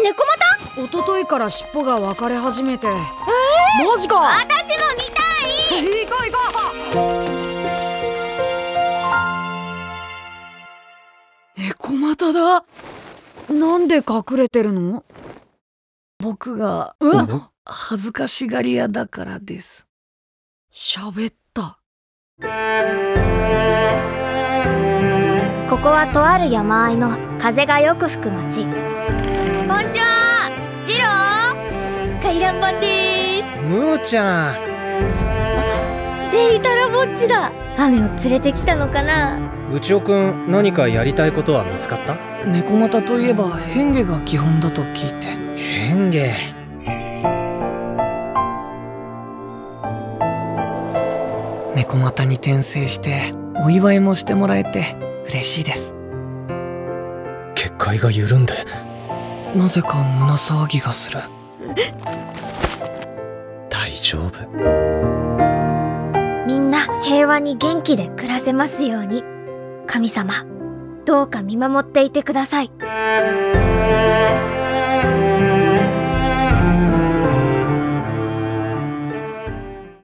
猫股？ 一昨日から尻尾が分かれ始めて。マジか。 私も見たい。 行こう行こう。猫股だ。なんで隠れてるの？ 僕が恥ずかしがり屋だからです。 喋った。 ここはとある山あいの風がよく吹く町。こんにちは、ジロー。回覧板でーす。 むーちゃん。 デイタラぼっちだ。雨を連れてきたのかな。 うちおくん、何かやりたいことは見つかった？ 猫股といえば変化が基本だと聞いて。 変化。 猫股に転生してお祝いもしてもらえて嬉しいです。 結界が緩んでなぜか胸騒ぎがする。 大丈夫。 みんな平和に元気で暮らせますように。神様、どうか見守っていてください。